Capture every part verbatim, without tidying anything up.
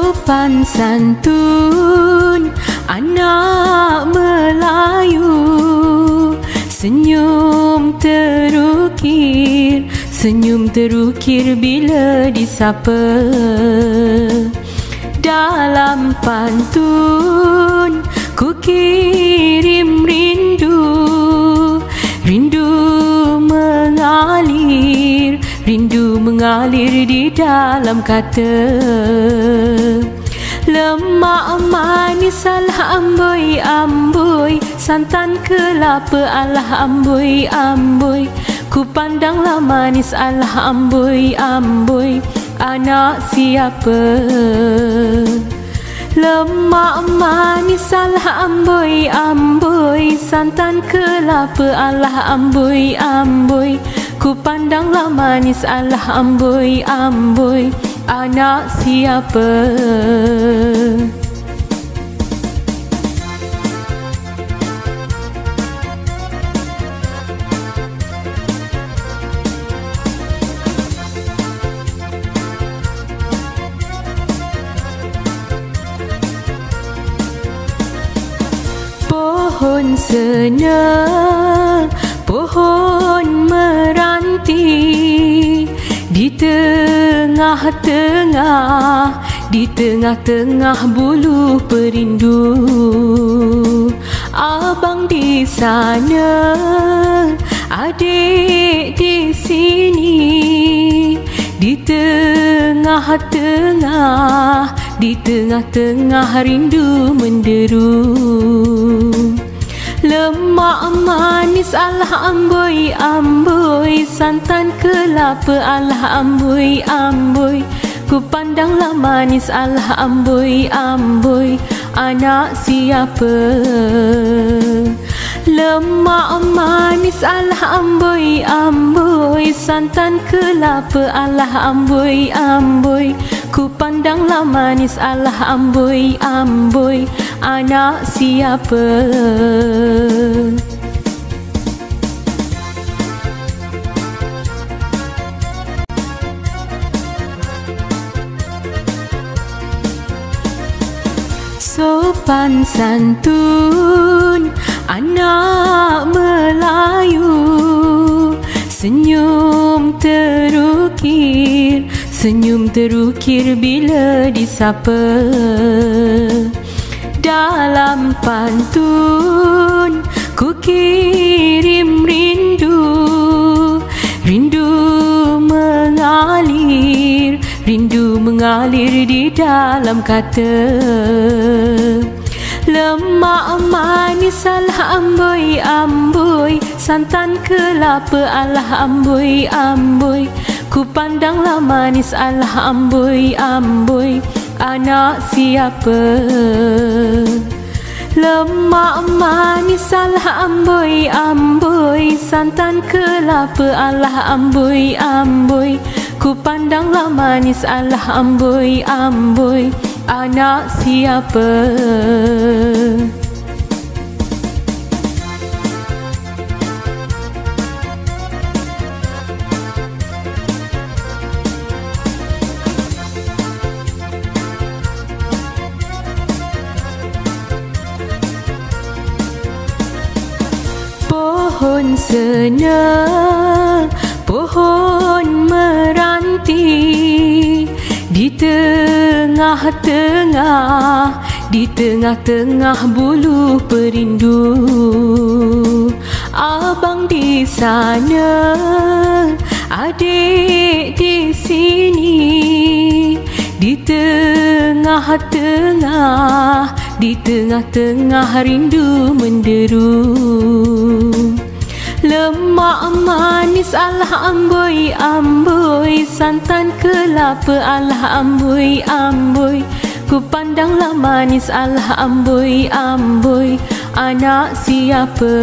Sopan santun anak Melayu, senyum terukir, senyum terukir bila disapa. Dalam pantun ku kirim rindu, rindu mengalir, rindu mengalir di dalam kata. Lemak manis alah amboi amboi, santan kelapa alah amboi amboi, ku pandanglah manis alah amboi amboi, anak siapa? Lemak manis alah amboi amboi, santan kelapa alah amboi amboi, ku pandanglah manis alah amboi amboi, anak siapa? Pohon sena, pohon meranti, di tengah-tengah, di tengah-tengah bulu perindu. Abang di sana, adik di sini, di tengah-tengah, di tengah-tengah rindu menderu. Lemak manis alah amboi amboi, santan kelapa alah amboi amboi, ku pandanglah manis alah amboi amboi, anak siapa? Lemak manis alah amboi amboi, santan kelapa alah amboi amboi, ku pandanglah manis alah amboi amboi, anak siapa? Sopan santun anak Melayu, senyum terukir, senyum terukir bila disapa. Dalam pantun ku kirim rindu, rindu mengalir, rindu mengalir di dalam kata. Lemak manis alah amboi amboi, santan kelapa alah amboi amboi, ku pandanglah manis alah amboi amboi, anak siapa? Lemak manis alah amboi amboi, santan kelapa alah amboi amboi, ku pandanglah manis alah amboi amboi, anak siapa? Pohon sena, pohon meranti, di tengah-tengah, di tengah-tengah bulu perindu. Abang di sana, adik di sini, di tengah-tengah, di tengah-tengah rindu menderu. Lemak manis alah amboi amboi, santan kelapa alah amboi amboi, ku pandanglah manis alah amboi amboi, anak siapa?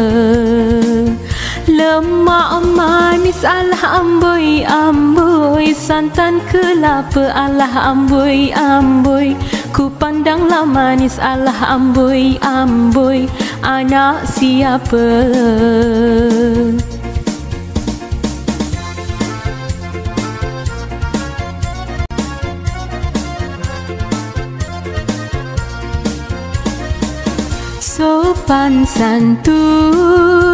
Lemak manis alah amboi amboi, santan kelapa alah amboi amboi, ku pandanglah manis alah amboi amboi, anak siapa? sopan santun.